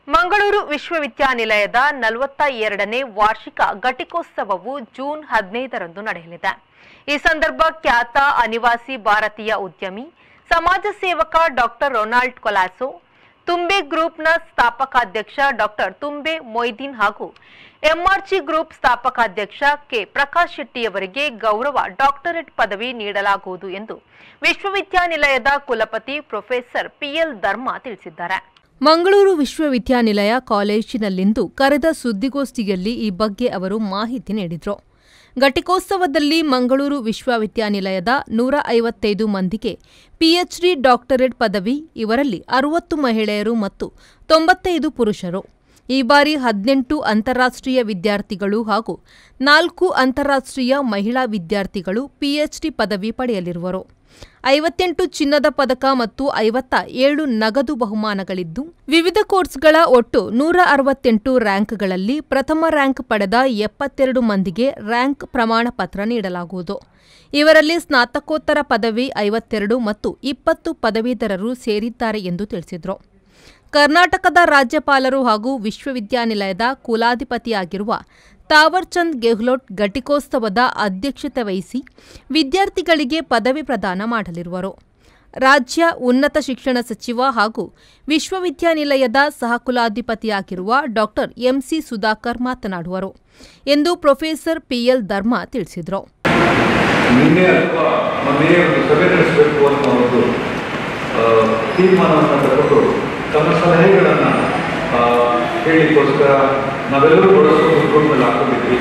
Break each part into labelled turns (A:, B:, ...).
A: ಮಂಗಳೂರು ವಿಶ್ವವಿದ್ಯಾನಿಲಯದ 42ನೇ ವಾರ್ಷಿಕ ಘಟಿಕೋತ್ಸವವು ಜೂನ್ 15ರಂದು ನಡೆಯಲಿದೆ. ಈ ಸಂದರ್ಭ ಖ್ಯಾತ ಅನಿವಾಸಿ ಭಾರತೀಯ ಉದ್ಯಮಿ ಸಮಾಜ ಸೇವಕ ಡಾಕ್ಟರ್ ರೊನಾಲ್ಡ್ ಕೊಲಾಸೋ, ತುಂಬೆ ಗ್ರೂಪ್ನ ಸ್ಥಾಪಕಾಧ್ಯಕ್ಷ ಡಾಕ್ಟರ್ ತುಂಬೆ ಮೊಯ್ದೀನ್ ಹಾಗೂ ಎಂಆರ್ಜಿ ಗ್ರೂಪ್ ಸ್ಥಾಪಕಾಧ್ಯಕ್ಷ ಕೆ ಪ್ರಕಾಶ್ ಶೆಟ್ಟಿಯವರಿಗೆ ಗೌರವ ಡಾಕ್ಟರೇಟ್ ಪದವಿ ನೀಡಲಾಗುವುದು ಎಂದು ವಿಶ್ವವಿದ್ಯಾನಿಲಯದ ಕುಲಪತಿ ಪ್ರೊಫೆಸರ್ ಪಿಎಲ್ ಧರ್ಮ ತಿಳಿಸಿದ್ದಾರೆ. ಮಂಗಳೂರು ವಿಶ್ವವಿದ್ಯಾನಿಲಯ ಕಾಲೇಜಿನಲ್ಲಿಂದು ಕರೆದ ಸುದ್ದಿಗೋಷ್ಠಿಯಲ್ಲಿ ಈ ಬಗ್ಗೆ ಅವರು ಮಾಹಿತಿ ನೀಡಿದರು. ಘಟಿಕೋತ್ಸವದಲ್ಲಿ ಮಂಗಳೂರು ವಿಶ್ವವಿದ್ಯಾನಿಲಯದ 155 ಮಂದಿಗೆ ಪಿಎಚ್ಡಿ ಡಾಕ್ಟರೇಟ್ ಪದವಿ, ಇವರಲ್ಲಿ 60 ಮಹಿಳೆಯರು ಮತ್ತು 95 ಪುರುಷರು. ಈ ಬಾರಿ 18 ಅಂತಾರಾಷ್ಟ್ರೀಯ ವಿದ್ಯಾರ್ಥಿಗಳು ಹಾಗೂ 4 ಅಂತಾರಾಷ್ಟ್ರೀಯ ಮಹಿಳಾ ವಿದ್ಯಾರ್ಥಿಗಳು ಪಿಎಚ್ಡಿ ಪದವಿ ಪಡೆಯಲಿರುವರು. 58 ಚಿನ್ನದ ಪದಕ ಮತ್ತು 57 ನಗದು ಬಹುಮಾನಗಳಿದ್ದು, ವಿವಿಧ ಕೋರ್ಸ್ಗಳ ಒಟ್ಟು 168 ರ್ಯಾಂಕ್ಗಳಲ್ಲಿ ಪ್ರಥಮ ರ್ಯಾಂಕ್ ಪಡೆದ 72 ಮಂದಿಗೆ ರ್ಯಾಂಕ್ ಪ್ರಮಾಣ ಪತ್ರ ನೀಡಲಾಗುವುದು. ಇವರಲ್ಲಿ ಸ್ನಾತಕೋತ್ತರ ಪದವಿ 52 ಮತ್ತು 20 ಪದವೀಧರರು ಸೇರಿದ್ದಾರೆ ಎಂದು ತಿಳಿಸಿದರು. ಕರ್ನಾಟಕದ ರಾಜ್ಯಪಾಲರು ಹಾಗೂ ವಿಶ್ವವಿದ್ಯಾನಿಲಯದ ಕುಲಾಧಿಪತಿಯಾಗಿರುವ ತಾವರ್ಚಂದ್ ಗೆಹ್ಲೋಟ್ ಘಟಿಕೋತ್ಸವದ ಅಧ್ಯಕ್ಷತೆ ವಹಿಸಿ ವಿದ್ಯಾರ್ಥಿಗಳಿಗೆ ಪದವಿ ಪ್ರದಾನ ಮಾಡಲಿರುವರು. ರಾಜ್ಯ ಉನ್ನತ ಶಿಕ್ಷಣ ಸಚಿವ ಹಾಗೂ ವಿಶ್ವವಿದ್ಯಾನಿಲಯದ ಸಹಕುಲಾಧಿಪತಿಯಾಗಿರುವ ಡಾಕ್ಟರ್ ಎಂಸಿ ಸುಧಾಕರ್ ಮಾತನಾಡುವರು ಎಂದು ಪ್ರೊಫೆಸರ್ ಪಿಎಲ್ ಧರ್ಮ ತಿಳಿಸಿದರು.
B: ತಮ್ಮ ಸಲಹೆಗಳನ್ನು ಹೇಳಲಿಕ್ಕೋಸ್ಕರ ನಾವೆಲ್ಲರೂ ಬಳಸೋದು ಗ್ರೂಪ್ನಲ್ಲಿ ಹಾಕೊಂಡಿದ್ವಿ.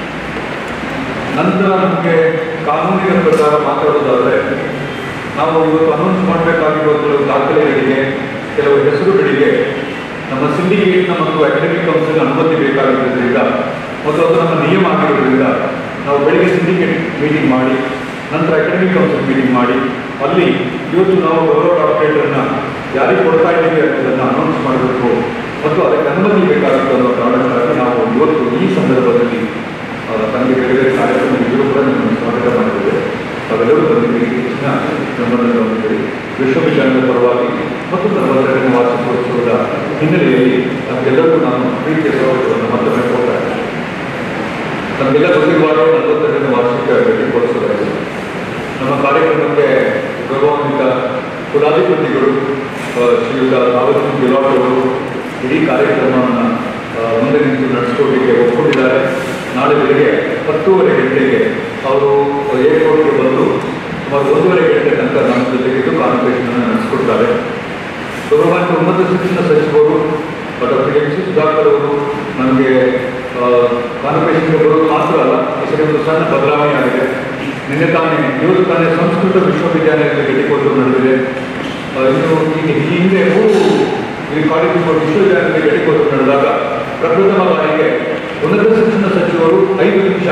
B: ನಂತರ ನಮಗೆ ಕಾನೂನಿನ ಪ್ರಕಾರ ಮಾತಾಡೋದಾದರೆ, ನಾವು ಇವತ್ತು ಅನೌನ್ಸ್ ಮಾಡಬೇಕಾಗಿರುವ ಕೆಲವು ದಾಖಲೆಗಳಿಗೆ, ಕೆಲವು ಹೆಸರುಗಳಿಗೆ ನಮ್ಮ ಸಿಂಡಿಕೇಟ್ನ ಮತ್ತು ಅಕಾಡೆಮಿಕ್ ಕೌನ್ಸಿಲ್ ಅನುಮತಿ ಬೇಕಾಗಿರೋದ್ರಿಂದ ಮತ್ತು ಅದು ನಮ್ಮ ನಿಯಮ ಆಗಿರೋದ್ರಿಂದ ನಾವು ಬೆಳಿಗ್ಗೆ ಸಿಂಡಿಕೇಟ್ ಮೀಟಿಂಗ್ ಮಾಡಿ, ನಂತರ ಅಕಾಡೆಮಿಕ್ ಕೌನ್ಸಿಲ್ ಮೀಟಿಂಗ್ ಮಾಡಿ, ಅಲ್ಲಿ ಇವತ್ತು ನಾವು ಗೌರವ ಡಾಕ್ಟರೇಟನ್ನು ಯಾರಿಗೆ ಕೊಡ್ತಾ ಇದ್ದೀವಿ ಅನ್ನೋದನ್ನು ಅನೌನ್ಸ್ ಮಾಡಬೇಕು ಮತ್ತು ಅದಕ್ಕೆ ಅನುಮತಿ ಬೇಕಾಗುತ್ತೆ ಅನ್ನೋ ಕಾರಣಕ್ಕಾಗಿ ನಾವು ಇವತ್ತು ಈ ಸಂದರ್ಭದಲ್ಲಿ ತಮಗೆ ಬೇರೆ ಬೇರೆ ಕಾರ್ಯಕ್ರಮಗಳಿಗೂ ಕೂಡ ನಮ್ಮನ್ನು ಸ್ವಾಗತ ಮಾಡಿದ್ದೇವೆ. ತಾವೆಲ್ಲರೂ ಬಂದಿದ್ದೀವಿ, ಹೆಚ್ಚಿನ ನಮ್ಮನ್ನು ಬಂದಿದ್ದೀವಿ. ವಿಶ್ವವಿದ್ಯಾಲಯದ ಪರವಾಗಿ ಮತ್ತು 42ನೇ ವಾರ್ಷಿಕೋತ್ಸವದ ಹಿನ್ನೆಲೆಯಲ್ಲಿ ನಮಗೆಲ್ಲರಿಗೂ ನಾನು ಪ್ರೀತಿಯ ಸ್ವಾಗತವನ್ನು ಮತ್ತೊಮ್ಮೆ ಕೊಡ್ತಾ ಇದ್ದೇನೆ. ನಮಗೆಲ್ಲ ಗೊತ್ತಿರುವಾಗ 42ನೇ ವಾರ್ಷಿಕ ಘಟಿಕೋತ್ಸವ ನಮ್ಮ ಕಾರ್ಯಕ್ರಮಕ್ಕೆ ಗೌರವಾನ್ವಿತ ಕುಲಾಧಿಪತಿಗಳು ಶ್ರೀಯುತ ತಾವರ್ಚಂದ್ ಗೆಹ್ಲೋಟ್ ಅವರು ಇಡೀ ಕಾರ್ಯಕ್ರಮವನ್ನು ಮುಂದೆ ನಿಂತು ನಡೆಸಿಕೊಡಲಿಕ್ಕೆ ಒಪ್ಪಿಕೊಂಡಿದ್ದಾರೆ. ನಾಳೆ ಬೆಳಗ್ಗೆ 10:30 ಗಂಟೆಗೆ ಅವರು ಏರ್ಪೋರ್ಟ್ಗೆ ಬಂದು ಸುಮಾರು 1:30 ಗಂಟೆ ತನಕ ನಮ್ಮ ಜೊತೆಗಿದ್ದು ಕಾನ್ವರ್ಸೇಷನ್ ನಡೆಸಿಕೊಡ್ತಾರೆ. ಗೌರವಾನ್ವಿತ ಉನ್ನತ ಶಿಕ್ಷಣ ಸಚಿವರು ಡಾಕ್ಟರ್ ಎಂಸಿ ಸುಧಾಕರ್ ಅವರು ನಮಗೆ ಕಾನ್ವರ್ಸೇಷನ್ಗೆ ಬರೋದು ಮಾತ್ರ ಅಲ್ಲ, ಹೆಸರಿಗೆ ಒಂದು ಸಣ್ಣ ಬದಲಾವಣೆ ಆಗಿದೆ. ಇವತ್ತು ತಾನೇ ಸಂಸ್ಕೃತ ವಿಶ್ವವಿದ್ಯಾಲಯದ ಘಟಿಕೋತ್ಸವ ನಡೆದಿದೆ. ಇನ್ನು ಹಿಂದೆ 3 ಕಾಲೇಜು ವಿಶ್ವವಿದ್ಯಾಲಯದ ಘಟಿಕೋತ್ಸವ ನಡೆದಾಗ ಪ್ರಪ್ರಥಮ ಬಾರಿಗೆ ಉನ್ನತ ಶಿಕ್ಷಣ ಸಚಿವರು 5 ನಿಮಿಷ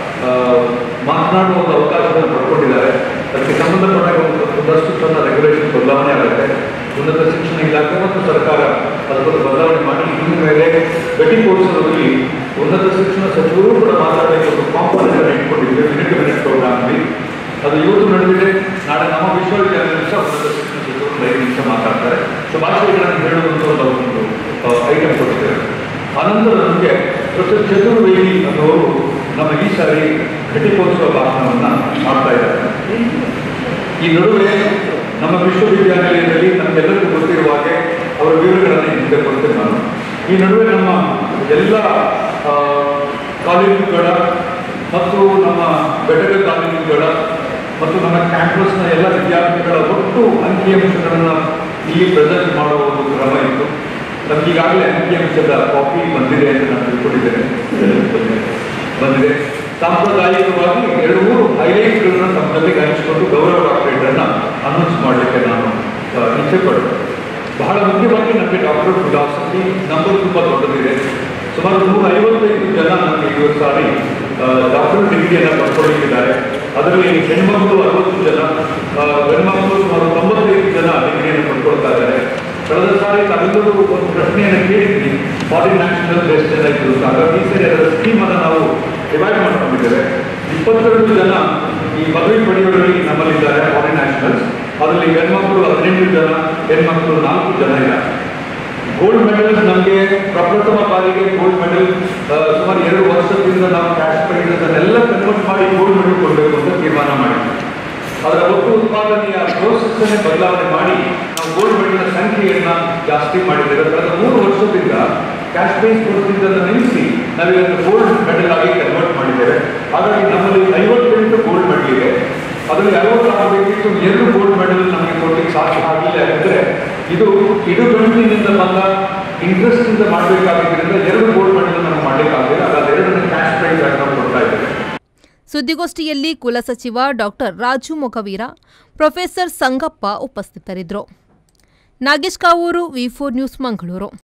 B: ಮಾತನಾಡುವ ಒಂದು ಅವಕಾಶವನ್ನು ಪಡ್ಕೊಂಡಿದ್ದಾರೆ. ಅದಕ್ಕೆ ಸಂಬಂಧಪಟ್ಟ ಒಂದಷ್ಟು ಸಣ್ಣ ರೆಗ್ಯುಲೇಷನ್ ಬದಲಾವಣೆ ಆಗುತ್ತೆ. ಉನ್ನತ ಶಿಕ್ಷಣ ಇಲಾಖೆ ಮತ್ತು ಸರ್ಕಾರ ಅದರ ಬಗ್ಗೆ ಬದಲಾವಣೆ ಮಾಡಿ ಇನ್ನು ಮೇಲೆ ಘಟಿಕೋತ್ಸವದಲ್ಲಿ ಉನ್ನತ ಶಿಕ್ಷಣ ಸಚಿವರು ಕೂಡ ಮಾತಾಡಲಿಕ್ಕೆ ಒಂದು ಕಾಂಪೋನೆಂಟ್ ಇಟ್ಕೊಂಡಿದ್ವಿ ಮಿನಿಟ್ ಪ್ರೋಗ್ರಾಮ್ನಲ್ಲಿ. ಅದು ಇವತ್ತು ನಡೆದಿದೆ. ನಾಳೆ ನಮ್ಮ ವಿಶ್ವವಿದ್ಯಾಲಯದಲ್ಲಿ ಸಹ ಉನ್ನತ ಶಿಕ್ಷಣ ಸಚಿವರು 5 ನಿಮಿಷ ಮಾತಾಡ್ತಾರೆ. ಶುಭಾಶಯಗಳನ್ನು ಹೇಳುವಂಥ ಒಂದು ಐಟಮ್ ಕೊಟ್ಟಿದ್ದೇವೆ. ಅನಂತರ ನಮಗೆ ಪ್ರೊಫೆಸರ್ ಚತುರ್ವೇದಿ ಅನ್ನೋರು ನಮ್ಮ ಈ ಸಾರಿ ಘಟಿಕೋತ್ಸವ ಭಾಷಣವನ್ನು ಮಾಡ್ತಾ ಇದ್ದಾರೆ. ಈ ನಡುವೆ ನಮ್ಮ ವಿಶ್ವವಿದ್ಯಾನಿಲಯದಲ್ಲಿ ನಮಗೆಲ್ಲರಿಗೂ ಗೊತ್ತಿರುವ ಹಾಗೆ ಅವರ ವಿವರಗಳನ್ನು ಹಿಂದೆ ಕೊಡ್ತೇನೆ ನಾನು. ಈ ನಡುವೆ ನಮ್ಮ ಎಲ್ಲ ಕಾಲೇಜುಗಳ ಮತ್ತು ನಮ್ಮ ಘಟಕ ಕಾಲೇಜುಗಳ ಮತ್ತು ನಮ್ಮ ಕ್ಯಾಂಪಸ್ನ ಎಲ್ಲ ವಿದ್ಯಾರ್ಥಿಗಳ ಒಟ್ಟು ಅಂಕಿಅಂಶಗಳನ್ನು ಇಲ್ಲಿ ಪ್ರೆಸೆಂಟ್ ಮಾಡುವ ಒಂದು ಕ್ರಮ ಇತ್ತು. ನಮಗೀಗಾಗಲೇ ಅಂಕಿಅಂಶದ ಕಾಪಿ ಬಂದಿದೆ ಅಂತ ನಾನು ತಿಳ್ಕೊಂಡಿದ್ದೇನೆ. ಬಂದಿದೆ. ಸಾಂಪ್ರದಾಯಿಕವಾಗಿ 2-3 ಹೈಲೈಟ್ಸ್ಗಳನ್ನು ನಮ್ಮ ಜೊತೆಗೆ ಹಂಚಿಕೊಂಡು ಗೌರವ ಡಾಕ್ಟರೇಟನ್ನು ಅನೌನ್ಸ್ ಮಾಡಲಿಕ್ಕೆ ನಾನು ಇಚ್ಛೆ ಪಡ್ತೇನೆ. ಬಹಳ ಮುಖ್ಯವಾಗಿ ನಮಗೆ ಡಾಕ್ಟರ್ ಫಿಲಾಸಫಿ ನಂಬರ್ ತುಂಬ ದೊಡ್ಡದಿದೆ. ಸುಮಾರು 155 ಜನ ನಮಗೆ ಈ ಸಾರಿ ಡಾಕ್ಟರ್ ಡಿಗ್ರಿಯನ್ನು ಪಡ್ಕೊಳ್ಳಿಕ್ಕಿದ್ದಾರೆ. ಅದರಲ್ಲಿ ಹೆಣ್ಮಕ್ಳು 60 ಜನ, ಗಂಡ್ಮಕ್ಳು ಸುಮಾರು 95 ಜನ ಡಿಗ್ರಿಯನ್ನು ಪಡ್ಕೊಳ್ತಾ ಇದ್ದಾರೆ. ಕಳೆದ ಸಾರಿ ನಾವೆಲ್ಲರೂ ಒಂದು ಪ್ರಶ್ನೆಯನ್ನು ಕೇಳಿದ್ವಿ, ಫಾರಿನ್ ನ್ಯಾಷನಲ್ ಎಷ್ಟು ಜನ ಇದ್ರು. ಹಾಗಾಗಿ ಈ ಸರಿ ಅದರ ಸ್ಕೀಮನ್ನು ನಾವು ಡಿವೈಡ್ ಮಾಡ್ಕೊಂಡಿದ್ದೇವೆ. 22 ಜನ ಈ ಪದವಿ ಪಡೆಯುವವರಲ್ಲಿ ನಮ್ಮಲ್ಲಿದ್ದಾರೆ ಫಾರಿನ್ ನ್ಯಾಷನಲ್ಸ್. ಅದರಲ್ಲಿ ಗಂಡ್ಮಕ್ಳು 18 ಜನ, ಹೆಣ್ಮಕ್ಳು 4 ಜನ ಇದ್ದಾರೆ. ಗೋಲ್ಡ್ ಮೆಡಲ್ ನಮಗೆ ಪ್ರಪ್ರಥಮ ಬಾರಿಗೆ ಗೋಲ್ಡ್ ಮೆಡಲ್ ಸುಮಾರು 2 ವರ್ಷದಿಂದ ನಾವು ಕ್ಯಾಶ್ ಪ್ರೈಸಸ್ ಅನ್ನೆಲ್ಲ ಕನ್ವರ್ಟ್ ಮಾಡಿ ಗೋಲ್ಡ್ ಮೆಡಲ್ ಕೊಡಬೇಕು ಅಂತ ತೀರ್ಮಾನ ಮಾಡಿದ್ವಿ. ಅದರ ಒಟ್ಟು ಉತ್ಪಾದನೆಯ ಪ್ರೋಸೆಸ್ ಅನ್ನೇ ಬದಲಾವಣೆ ಮಾಡಿ ನಾವು ಗೋಲ್ಡ್ ಮೆಡಲ್ನ ಸಂಖ್ಯೆಯನ್ನ ಜಾಸ್ತಿ ಮಾಡಿದ್ದೇವೆ. ಕಳೆದ 3 ವರ್ಷದಿಂದ ಕ್ಯಾಶ್ ಪ್ರೈಸ್ ಕೊಡುತ್ತಿದ್ದನ್ನು ನಿಲ್ಲಿಸಿ ನಾವೀಗ ಗೋಲ್ಡ್ ಮೆಡಲ್ ಆಗಿ ಕನ್ವರ್ಟ್ ಮಾಡಿದ್ದೇವೆ. ಹಾಗಾಗಿ ನಮ್ಮಲ್ಲಿ 58 ಗೋಲ್ಡ್ ಮೆಡಲ್ ಇದೆ. ಅದರಲ್ಲಿ 60 ಆಗಬೇಕಿತ್ತು, 2 ಗೋಲ್ಡ್ ಮೆಡಲ್ ನಮಗೆ ಕೊಡಲಿಕ್ಕೆ ಸಾಧ್ಯ ಆಗಿಲ್ಲ. ಯಾಕಂದ್ರೆ ಇದು ಇಡುಗಂಟಿನಿಂದ ಬಂದ ಇಂಟ್ರೆಸ್ಟ್ ಇಂದ ಮಾಡಬೇಕಾಗಿದ್ದರಿಂದ 2 ಗೋಲ್ಡ್ ಮೆಡಲ್ ನಾವು ಮಾಡಲಿಕ್ಕಾಗಲಿಲ್ಲ. ಅದೆರಡನ್ನು ಕ್ಯಾಶ್ ಪ್ರೈಸ್ ಆಗಿ ನಾವು ಕೊಡ್ತಾ ಇದ್ದೇವೆ.
A: ಸುದ್ದಿಗೋಷ್ಠಿಯಲ್ಲಿ ಕುಲಸಚಿವ ಡಾಕ್ಟರ್ ರಾಜು ಮೊಗವೀರ, ಪ್ರೊಫೆಸರ್ ಸಂಗಪ್ಪ ಉಪಸ್ಥಿತರಿದ್ದರು. ನಾಗೇಶ್ ಕಾವೂರು, ವಿ4 ನ್ಯೂಸ್, ಮಂಗಳೂರು.